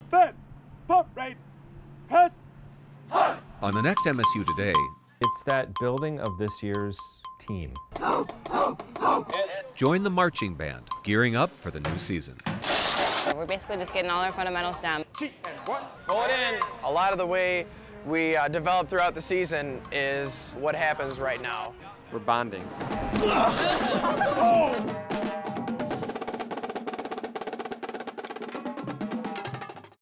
Then, pump rate, press. On the next MSU Today, It's that building of this year's team. join the marching band, gearing up for the new season. We're basically just getting all our fundamentals down. Cheat and one. Going in. A lot of the way we develop throughout the season is what happens right now. We're bonding. Oh!